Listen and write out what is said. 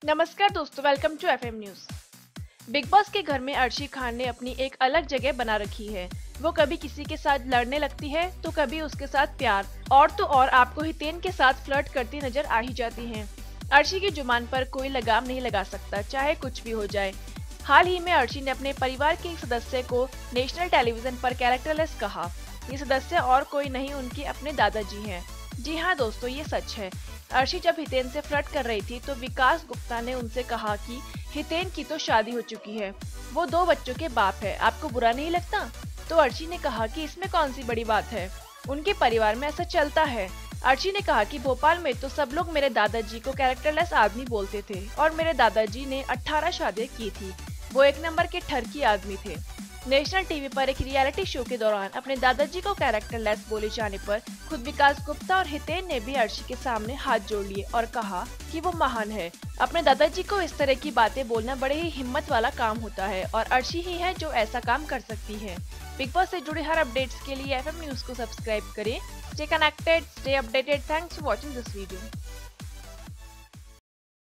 नमस्कार दोस्तों, welcome to FM news. Bigg Boss के घर में अर्शी खान ने अपनी एक अलग जगह बना रखी है। वो कभी किसी के साथ लड़ने लगती है तो कभी उसके साथ प्यार और तो और आपको हितेन के साथ फ्लर्ट करती नजर आ ही जाती हैं। अर्शी की जुबान पर कोई लगाम नहीं लगा सकता, चाहे कुछ भी हो जाए। हाल ही में अर्शी ने अपने परिवार के एक सदस्य को नेशनल टेलीविजन पर कैरेक्टरलेस कहा। ये सदस्य और कोई नहीं, उनके अपने दादाजी हैं। जी हाँ दोस्तों, ये सच है। अर्शी जब हितेन से फ्लर्ट कर रही थी तो विकास गुप्ता ने उनसे कहा कि हितेन की तो शादी हो चुकी है, वो 2 बच्चों के बाप है, आपको बुरा नहीं लगता? तो अर्शी ने कहा कि इसमें कौन सी बड़ी बात है, उनके परिवार में ऐसा चलता है। अर्शी ने कहा कि भोपाल में तो सब लोग मेरे दादाजी को कैरेक्टरलेस आदमी बोलते थे और मेरे दादाजी ने 18 शादियां की थी। वो एक नंबर के ठरकी आदमी थे। नेशनल टीवी पर एक रियलिटी शो के दौरान अपने दादाजी को कैरेक्टरलेस बोले जाने पर खुद विकास गुप्ता और हितेन ने भी अर्शी के सामने हाथ जोड़ लिए और कहा कि वो महान है। अपने दादाजी को इस तरह की बातें बोलना बड़े ही हिम्मत वाला काम होता है और अर्शी ही है जो ऐसा काम कर सकती है। बिग बॉस से जुड़े हर अपडेट्स के लिए एफएम न्यूज को सब्सक्राइब करें। Stay connected, stay updated. Thanks for watching this video.